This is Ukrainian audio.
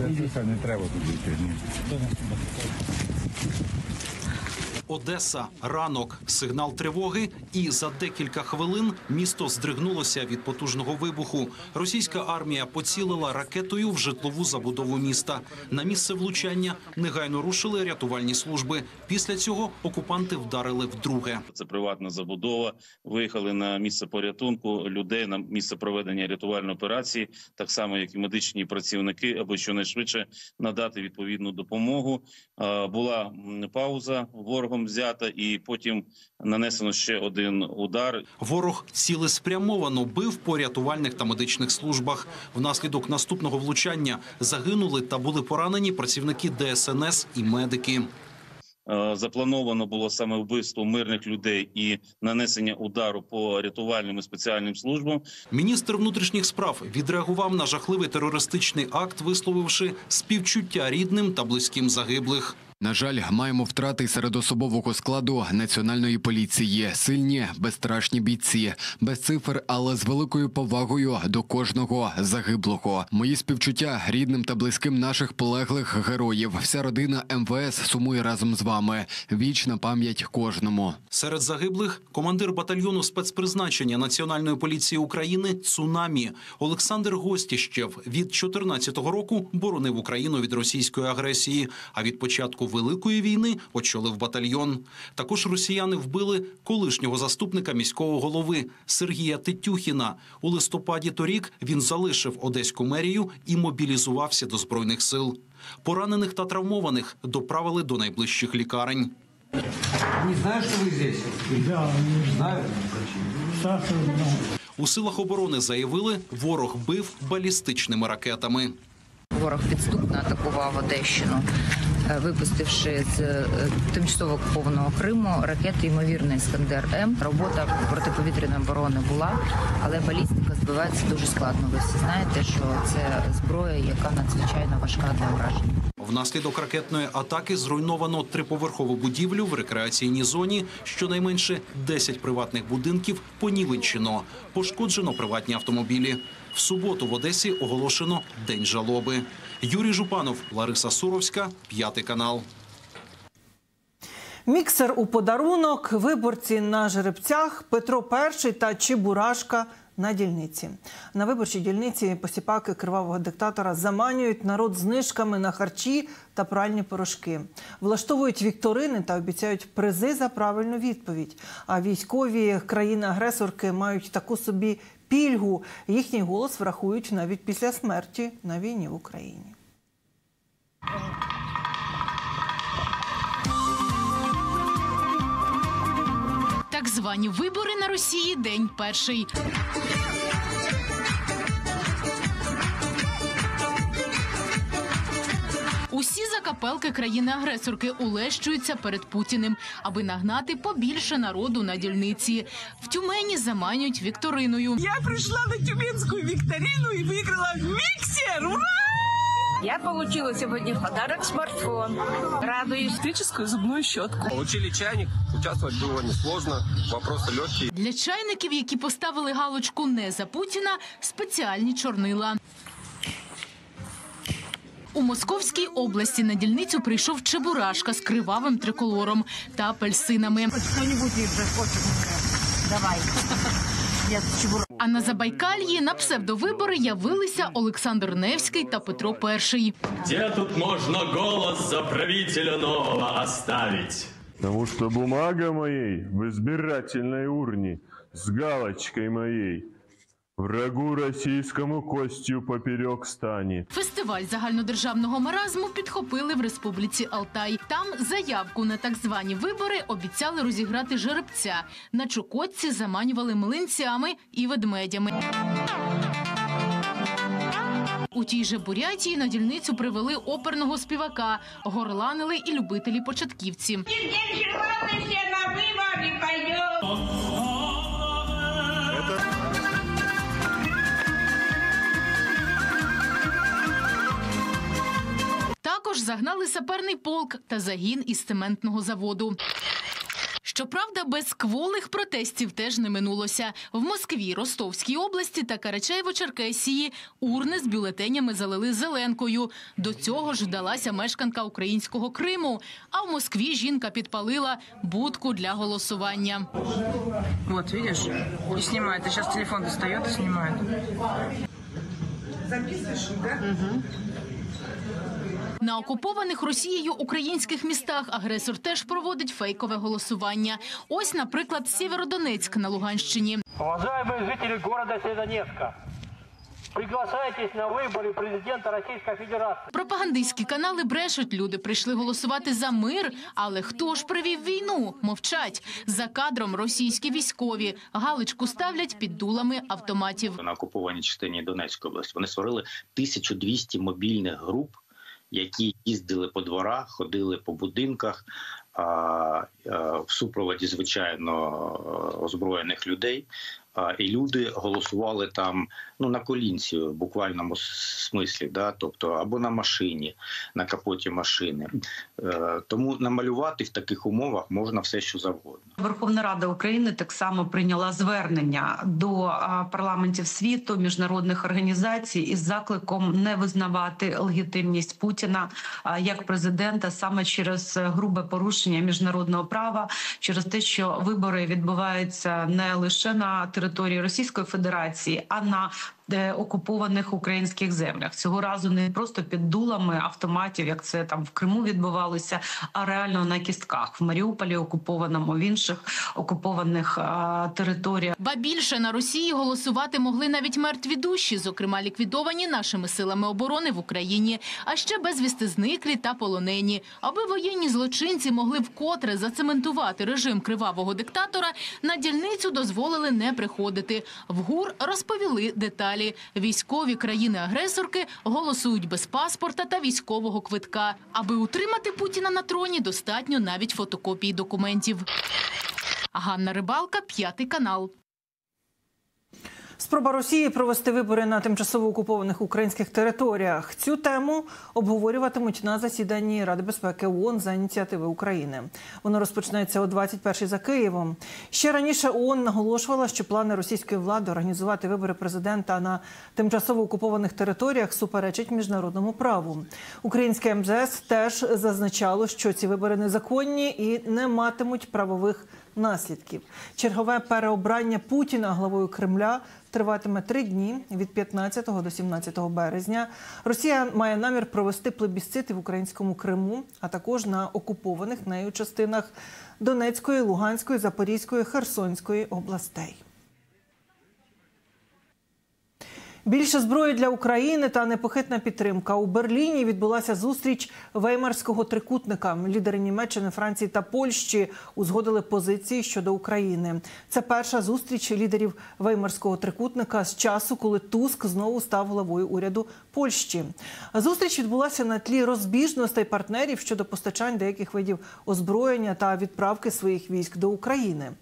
Це не треба туди йти. Одеса. Ранок. Сигнал тривоги. І за декілька хвилин місто здригнулося від потужного вибуху. Російська армія поцілила ракетою в житлову забудову міста. На місце влучання негайно рушили рятувальні служби. Після цього окупанти вдарили вдруге. Це приватна забудова. Виїхали на місце порятунку людей, на місце проведення рятувальної операції, так само, як і медичні працівники, аби щонайшвидше надати відповідну допомогу. Була пауза, ворогом взята, і потім нанесено ще один удар. Ворог цілеспрямовано бив по рятувальних та медичних службах. Внаслідок наступного влучання загинули та були поранені працівники ДСНС і медики. Заплановано було саме вбивство мирних людей і нанесення удару по рятувальним і спеціальним службам. Міністр внутрішніх справ відреагував на жахливий терористичний акт, висловивши співчуття рідним та близьким загиблих. На жаль, маємо втрати серед особового складу Національної поліції. Сильні, безстрашні бійці. Без цифр, але з великою повагою до кожного загиблого. Мої співчуття рідним та близьким наших полеглих героїв. Вся родина МВС сумує разом з вами. Вічна пам'ять кожному. Серед загиблих – командир батальйону спецпризначення Національної поліції України «Цунамі» Олександр Гостіщев. Від 14-го року боронив Україну від російської агресії, а від початку Великої війни очолив батальйон. Також росіяни вбили колишнього заступника міського голови Сергія Тетюхіна. У листопаді торік він залишив Одеську мерію і мобілізувався до Збройних сил. Поранених та травмованих доправили до найближчих лікарень. Не знаю, що ви тут? Да, знаю. У силах оборони заявили, ворог бив балістичними ракетами. Ворог підступно атакував Одещину, випустивши з тимчасово окупованого Криму ракети, ймовірно, «Іскандер-М». Робота протиповітряної оборони була, але балістика збивається дуже складно. Ви всі знаєте, що це зброя, яка надзвичайно важка для ураження. Внаслідок ракетної атаки зруйновано 3-поверхову будівлю в рекреаційній зоні. Щонайменше 10 приватних будинків понівечено. Пошкоджено приватні автомобілі. В суботу в Одесі оголошено День жалоби. Юрій Жупанов, Лариса Суровська, 5 канал. Міксер у подарунок, виборці на жеребцях, Петро І та Чебурашка на дільниці. На виборчій дільниці посіпаки кривавого диктатора заманюють народ знижками на харчі та пральні порошки. Влаштовують вікторини та обіцяють призи за правильну відповідь. А військові країни-агресорки мають таку собі пільгу. Їхній голос врахують навіть після смерті на війні в Україні. Так звані вибори на Росії день перший. Усі закапелки країни-агресорки улещуються перед Путіним, аби нагнати побільше народу на дільниці. В Тюмені заманюють вікториною. Я прийшла на тюменську вікторину і виграла міксер! Ура! Я получила сегодня в подарок смартфон. Радуюсь. Электрическую зубную щетку. Получили чайник. Участвовать было несложно. Вопросы легкие. Для чайників, які поставили галочку «Не за Путіна», спеціальні чорнила. У Московській області на дільницю прийшов Чебурашка з кривавим триколором та апельсинами. Давай. А на Забайкальї на псевдовибори явилися Олександр Невський та Петро І. Де тут можна голос за правителя нового оставить? Потому что бумага моей в избирательной урне с галочкой моей. Врагу російському костю поперек стані. Фестиваль загальнодержавного маразму підхопили в Республіці Алтай. Там заявку на так звані вибори обіцяли розіграти жеребця. На Чукотці заманювали млинцями і ведмедями. У тій же Бурятії на дільницю привели оперного співака. Горланили і любителі-початківці. Також загнали саперний полк та загін із цементного заводу. Щоправда, без кволих протестів теж не минулося. В Москві, Ростовській області та Карачаєво-Черкесії урни з бюлетенями залили зеленкою. До цього ж вдалася мешканка українського Криму. А в Москві жінка підпалила будку для голосування. Вот, видишь, и снимает. И сейчас телефон достает и снимает. Записываешь, да? На окупованих Росією українських містах агресор теж проводить фейкове голосування. Ось, наприклад, Сєвєродонецьк на Луганщині. Уважаемые жители города Сєвєродонецька, приглашайтесь на вибори президента Російської Федерації. Пропагандистські канали брешуть, люди прийшли голосувати за мир. Але хто ж привів війну? Мовчать. За кадром російські військові. Галочку ставлять під дулами автоматів. На окупованій частині Донецької області вони створили 1200 мобільних груп, які їздили по дворах, ходили по будинках в супроводі, звичайно, озброєних людей. І люди голосували там на колінці, в буквальному смислі, да? Тобто або на машині, на капоті машини. Тому намалювати в таких умовах можна все, що завгодно. Верховна Рада України так само прийняла звернення до парламентів світу, міжнародних організацій із закликом не визнавати легітимність Путіна як президента саме через грубе порушення міжнародного права, через те, що вибори відбуваються не лише на території Російської Федерації, а на окупованих українських землях. Цього разу не просто під дулами автоматів, як це там в Криму відбувалося, а реально на кістках. В Маріуполі окупованому, в інших окупованих територіях. Ба більше, на Росії голосувати могли навіть мертві душі, зокрема ліквідовані нашими силами оборони в Україні, а ще безвісти зниклі та полонені. Аби воєнні злочинці могли вкотре зацементувати режим кривавого диктатора, на дільницю дозволили не приходити. В ГУР розповіли деталі. Військові країни-агресорки голосують без паспорта та військового квитка. Аби утримати Путіна на троні, достатньо навіть фотокопії документів. Ганна Рибалка, 5 канал. Спроба Росії провести вибори на тимчасово окупованих українських територіях. Цю тему обговорюватимуть на засіданні Ради безпеки ООН за ініціативи України. Воно розпочнеться о 21-й за Києвом. Ще раніше ООН наголошувала, що плани російської влади організувати вибори президента на тимчасово окупованих територіях суперечать міжнародному праву. Українське МЗС теж зазначало, що ці вибори незаконні і не матимуть правових наслідків. Чергове переобрання Путіна главою Кремля триватиме 3 дні від 15 до 17 березня. Росія має намір провести плебісцити в українському Криму, а також на окупованих нею частинах Донецької, Луганської, Запорізької, Херсонської областей. Більше зброї для України та непохитна підтримка. У Берліні відбулася зустріч Веймарського трикутника. Лідери Німеччини, Франції та Польщі узгодили позиції щодо України. Це перша зустріч лідерів Веймарського трикутника з часу, коли Туск знову став главою уряду Польщі. Зустріч відбулася на тлі розбіжностей партнерів щодо постачань деяких видів озброєння та відправки своїх військ до України.